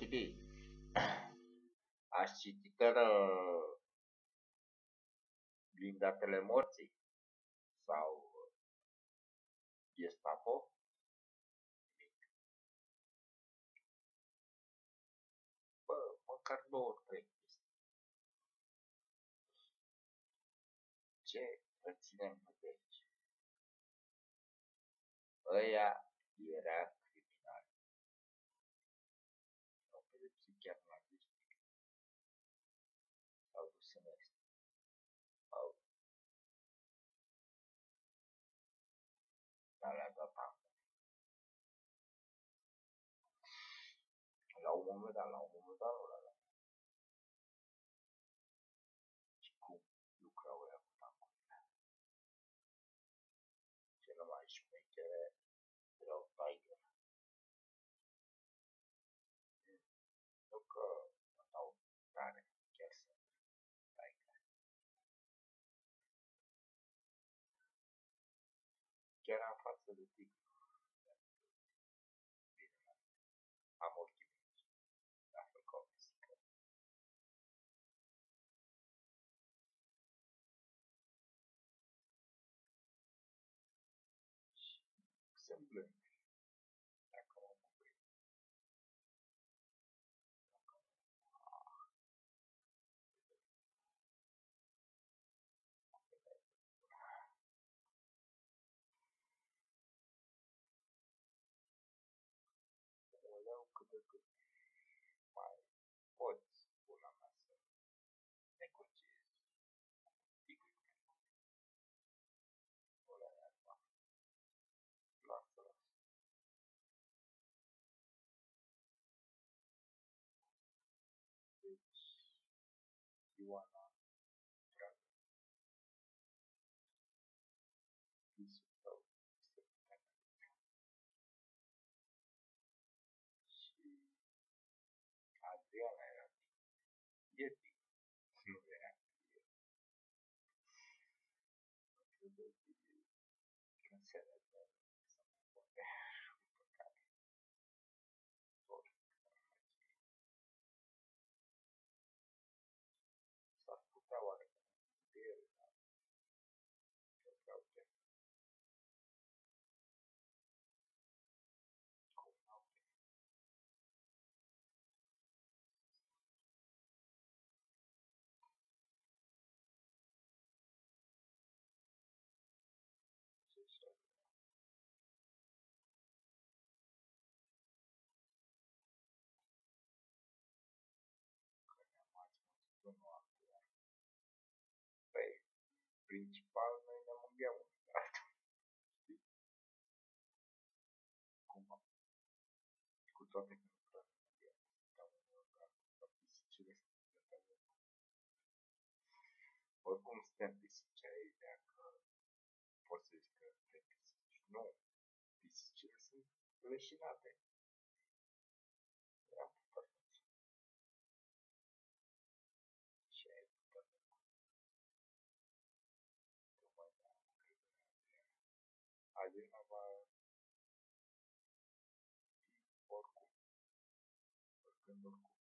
Chidi, aș citi Blindatele morții sau Gestapo? Bă, măcar două, trei chestii. Ce reținem de aici? Ăia era criminali. Au pedepsit chiar naziști. S-au dus în est. Dar le-a dat amă. La un moment dat nu le-a dat. Și cum lucrau ăia cu tancurile? Cele mai șmechere erau Tiger. Nu că dau tare, chiar sunt Tiger. Chiar în față de tigru. Bine, am ochii mici. La fel ca o pisică. Și sunt blând. Dacă mă bucur. O iau cât de cât. Mai poți, pula mea, să negociezi. Tigru. Ăla e arma. Lasă. Deci, Ioana, dragă, visul tău este puternic. Și Adriana era e tigru. Nu era tigru. Nu trebuie când se vede să mă poate păcate. Tot s-ar putea oarecum de el, dar eu vreau de cum n-au de ce să că ne-am ați măzut unul altuia. Păi, principal, noi ne mângheam unul de altul. Știi? Cum cu toate că nu prea ne mângheam. Dar unul de altul, ca pisicile sunt de pe oricum suntem pisici aici, dacă poți să zici că suntem pisici. Nu, pisicile sunt leșinate. Eram puternici. Și aia e puternic. Că mai da încredere Adriana. Adriana va fi oricum. Oricând oricum.